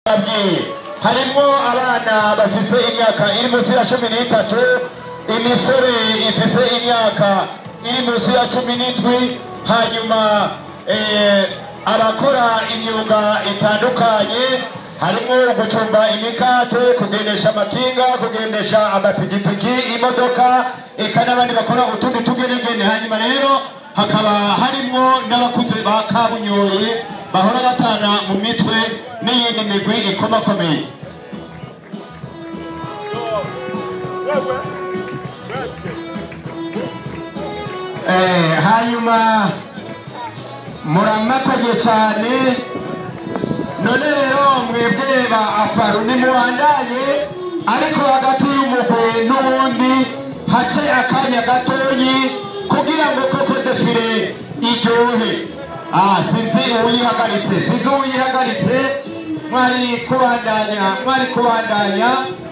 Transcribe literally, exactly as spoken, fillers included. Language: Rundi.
harimo abana bafise imyaka iri munsi ya cumi n'itatu, imisore ifise imyaka iri munsi ya cumi n'indwi, hanyuma abakora imyuga itandukanye harimo gucumba imikate, kugendesha amakinga, kugendesha amapikipiki, imodoka, eka n'abandi bakora utundi tugenegene. Hanyuma rero hakaba harimo n'abakuze ba kabunyoye bahora batana mu mitwe n'iyindi migwi ikomakomeye. Eh, hanyuma muramatage cyane. None rero mwebwe ba afaru ni muwandanye, ariko hagati y'umugwe n'uwundi hace akanya gatoyi kugira ngo koko defile iryohe. Ah, sinzi uwihagaritse, sinzi uwihagaritse, mwari kubandanya, mwari kubandanya.